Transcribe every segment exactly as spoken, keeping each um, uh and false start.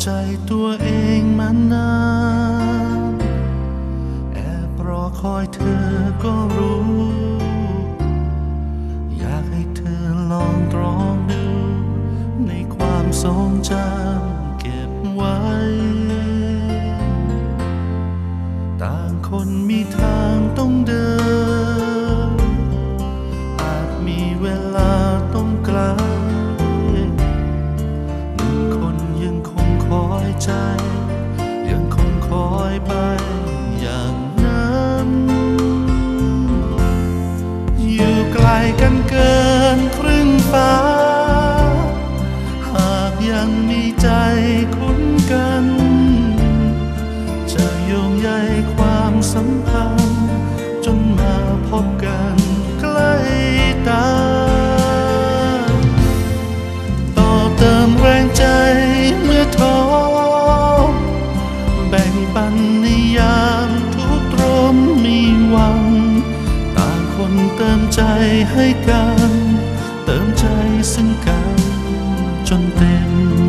ใจตัวเองมานานแอบรอคอยเธอก็รู้อยากให้เธอลองตรองดูในความทรงจำเก็บไว้ต่างคนมีทางต้องเดินอาจมีเวลาต้องไกลหนึ่งคนยังคงคอยใจยังคงคอยไปอย่างนั้นอยู่ไกลกันเกินครึ่งฟ้าหากยังมีใจคุ้นกันจะโยงใยความสัมพันธ์จนมาพบกันใกล้ตาต่อเติมแรงใจเมื่อท้อแบ่งปันในยามทุกข์ตรมมีหวังต่างคนเติมใจให้กันเติมใจซึ่งกันจนเต็ม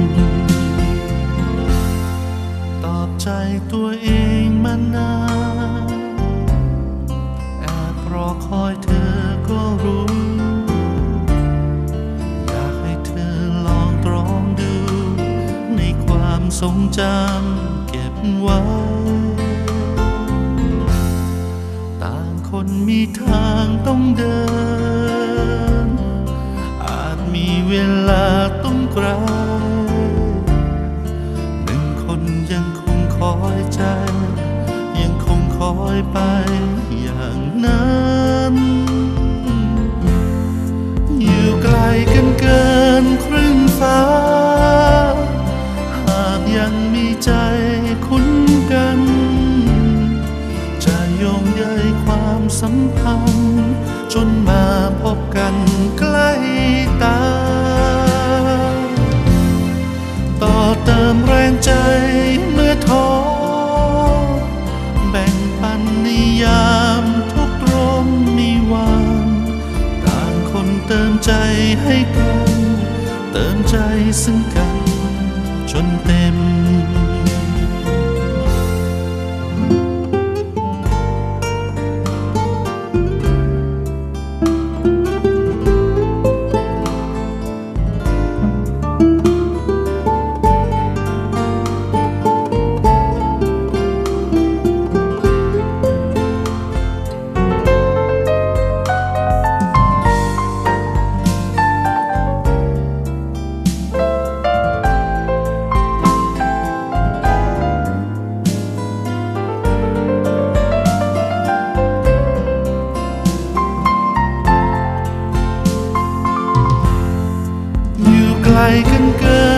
ตอบใจตัวเองมานานแอบรอคอยเธอก็รู้อยากให้เธอลองตรองดูในความทรงจำเก็บไว้ต่างคนมีทางต้องเดินอาจมีเวลาต้องไกลหนึ่งคนยังคงคอยใจยังคงคอยไปอย่างนั้นอยู่ไกลกันเกินครึ่งฟ้าหากยังมีใจคุ้นกันจะโยงใยความสัมพันธ์จนมาพบกันใกล้ตาต่อเติมแรงใจเมื่อท้อแบ่งปันในยามทุกข์ตรมมีหวังต่างคนเติมใจให้กันเติมใจซึ่งกันจนเต็มไกลกันเกิ